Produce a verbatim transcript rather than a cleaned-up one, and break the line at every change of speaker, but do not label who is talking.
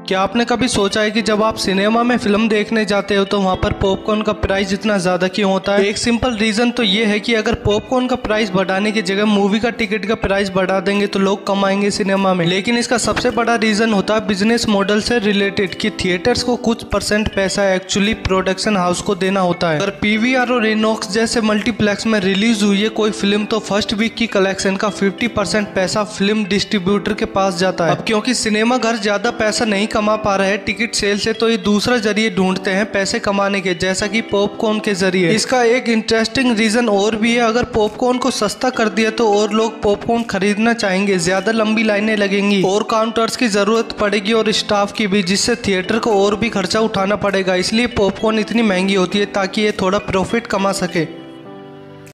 क्या आपने कभी सोचा है कि जब आप सिनेमा में फिल्म देखने जाते हो तो वहाँ पर पॉपकॉर्न का प्राइस इतना ज्यादा क्यों होता है? एक सिंपल रीजन तो ये है कि अगर पॉपकॉर्न का प्राइस बढ़ाने की जगह मूवी का टिकट का प्राइस बढ़ा देंगे तो लोग कमाएंगे सिनेमा में। लेकिन इसका सबसे बड़ा रीजन होता है बिजनेस मॉडल से रिलेटेड, कि थिएटर्स को कुछ परसेंट पैसा एक्चुअली प्रोडक्शन हाउस को देना होता है। अगर पीवीआर और इनॉक्स जैसे मल्टीप्लेक्स में रिलीज हुई है कोई फिल्म तो फर्स्ट वीक की कलेक्शन का फिफ्टी परसेंट पैसा फिल्म डिस्ट्रीब्यूटर के पास जाता है। अब क्योंकि सिनेमा घर ज्यादा पैसा नहीं कमा पा रहे हैं टिकट सेल से, तो ये दूसरा जरिए ढूंढते हैं पैसे कमाने के, जैसा कि पॉपकॉर्न के जरिए। इसका एक इंटरेस्टिंग रीजन और भी है, अगर पॉपकॉर्न को सस्ता कर दिया तो और लोग पॉपकॉर्न खरीदना चाहेंगे, ज्यादा लंबी लाइनें लगेंगी और काउंटर्स की जरूरत पड़ेगी और स्टाफ की भी, जिससे थिएटर को और भी खर्चा उठाना पड़ेगा। इसलिए पॉपकॉर्न इतनी महंगी होती है ताकि ये थोड़ा प्रॉफिट कमा सके।